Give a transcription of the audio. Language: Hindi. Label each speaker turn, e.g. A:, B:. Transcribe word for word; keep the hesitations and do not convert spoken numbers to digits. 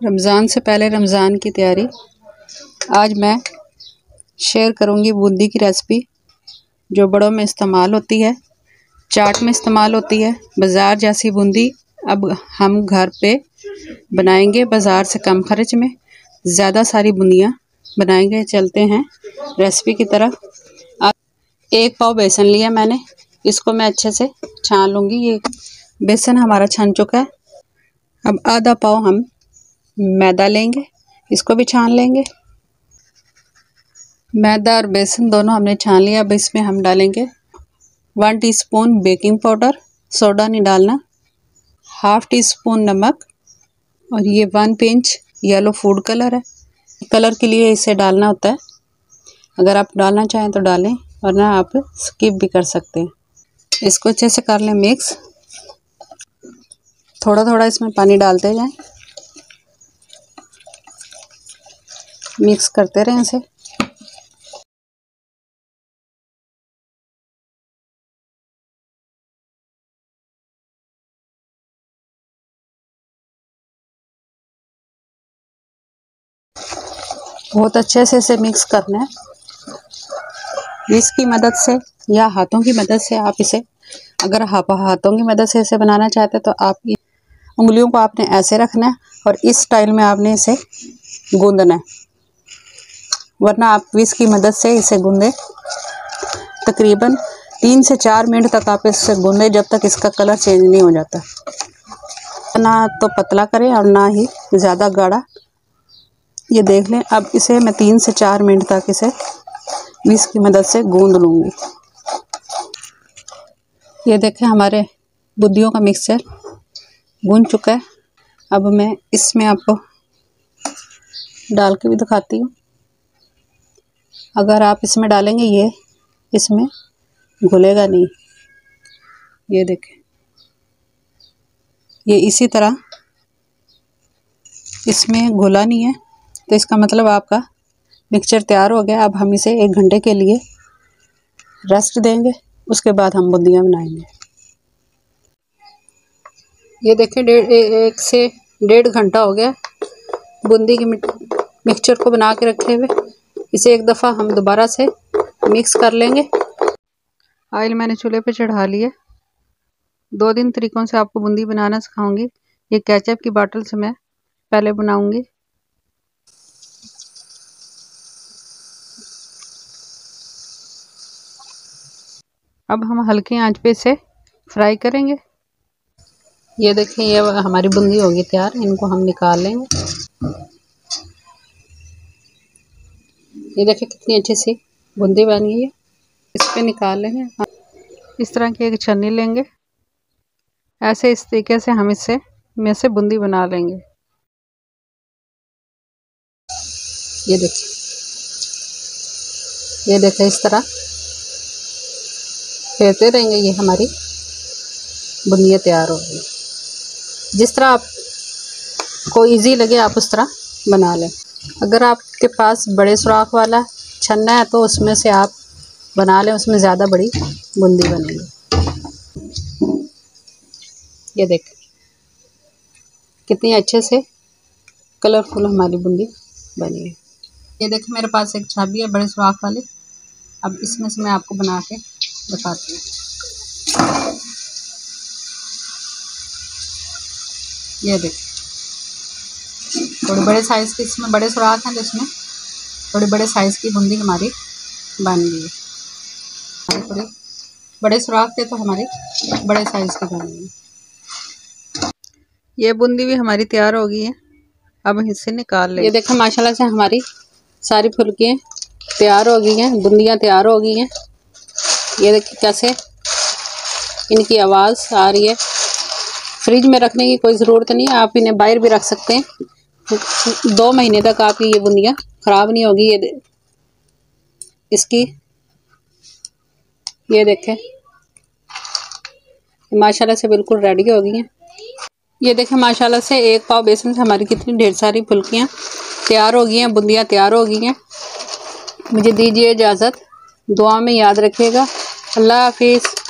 A: रमज़ान से पहले रमज़ान की तैयारी। आज मैं शेयर करूंगी बूंदी की रेसिपी जो बड़ों में इस्तेमाल होती है, चाट में इस्तेमाल होती है। बाज़ार जैसी बूंदी अब हम घर पे बनाएंगे, बाज़ार से कम खर्च में ज़्यादा सारी बूंदियाँ बनाएंगे। चलते हैं रेसिपी की तरफ। एक पाव बेसन लिया मैंने, इसको मैं अच्छे से छान लूँगी। ये बेसन हमारा छन चुका है। अब आधा पाव हम मैदा लेंगे, इसको भी छान लेंगे। मैदा और बेसन दोनों हमने छान लिया। अब इसमें हम डालेंगे one teaspoon baking powder, soda नहीं डालना, हाफ टी स्पून नमक, और ये one pinch yellow food colour है। कलर के लिए इसे डालना होता है, अगर आप डालना चाहें तो डालें, वरना आप स्किप भी कर सकते हैं। इसको अच्छे से कर लें मिक्स। थोड़ा थोड़ा इसमें पानी डालते जाएं, मिक्स करते रहें इसे। बहुत अच्छे से इसे मिक्स करना है। विस्क की मदद से या हाथों की मदद से आप इसे, अगर आप हाथों की मदद से इसे बनाना चाहते हैं तो आप उंगलियों को आपने ऐसे रखना है और इस स्टाइल में आपने इसे गूंदना है, वरना आप विस्क की मदद से इसे गूंदें। तकरीबन तीन से चार मिनट तक आप इसे गूंदें, जब तक इसका कलर चेंज नहीं हो जाता। ना तो पतला करें और ना ही ज़्यादा गाढ़ा। ये देख लें। अब इसे मैं तीन से चार मिनट तक इसे विस्क की मदद से गूंद लूँगी। ये देखें, हमारे बूंदियों का मिक्सचर गूंद चुका है। अब मैं इसमें आपको डाल के भी दिखाती हूँ। अगर आप इसमें डालेंगे ये इसमें घुलेगा नहीं। ये देखें, ये इसी तरह इसमें घुला नहीं है, तो इसका मतलब आपका मिक्सचर तैयार हो गया। अब हम इसे एक घंटे के लिए रेस्ट देंगे, उसके बाद हम बूंदियाँ बनाएंगे। ये देखें, डेढ़ एक से डेढ़ घंटा हो गया बूंदी की मिक्सचर को बना के रखे हुए। इसे एक दफ़ा हम दोबारा से मिक्स कर लेंगे। ऑयल मैंने चूल्हे पे चढ़ा लिया। दो दिन तरीक़ों से आपको बूंदी बनाना सिखाऊंगी। ये केचप की बॉटल से मैं पहले बनाऊंगी। अब हम हल्की आंच पे इसे फ्राई करेंगे। ये देखें, ये हमारी बूंदी होगी तैयार। इनको हम निकाल लेंगे। ये देखें कितनी अच्छी सी बूंदी बन गई है। इस पे निकाल लेंगे। इस तरह की एक छन्नी लेंगे, ऐसे इस तरीके से हम इससे में से बूंदी बना लेंगे। ये देखें, ये देखें, इस तरह फेरते रहेंगे। ये हमारी बूंदियाँ तैयार हो गई। जिस तरह आपको इजी लगे आप उस तरह बना लें। अगर आपके पास बड़े सुराख वाला छन्ना है तो उसमें से आप बना लें, उसमें ज़्यादा बड़ी बूंदी बनेगी। ये देखें कितनी अच्छे से कलरफुल हमारी बूंदी बनी है। ये देखें, मेरे पास एक छाबी है बड़े सुराख वाली। अब इसमें से मैं आपको बना के दिखाती हूँ। ये देखें, थोड़े बड़े साइज़ की इसमें बड़े सुराख हैं, तो इसमें थोड़े बड़े साइज़ की बूंदी हमारी बन गई है। थोड़े बड़े सुराख थे तो हमारी बड़े साइज़ की बन गई। ये बूंदी भी हमारी तैयार हो गई है। अब इसे निकाल लें। ये देखें, माशाल्लाह से हमारी सारी फुल्कियाँ तैयार हो गई हैं, बूंदियाँ तैयार हो गई हैं। ये देखिए कैसे इनकी आवाज़ आ रही है। फ्रिज में रखने की कोई ज़रूरत नहीं है, आप इन्हें बाहर भी रख सकते हैं। दो महीने तक आपकी ये बूंदियाँ ख़राब नहीं होगी। ये इसकी ये देखें, माशाल्लाह से बिल्कुल रेडी हो गई हैं। ये देखें, माशाल्लाह से एक पाव बेसन से हमारी कितनी ढेर सारी फुल्कियाँ तैयार हो गई हैं, बूंदियाँ तैयार हो गई हैं। मुझे दीजिए इजाज़त। दुआ में याद रखिएगा। अल्लाह हाफिज़।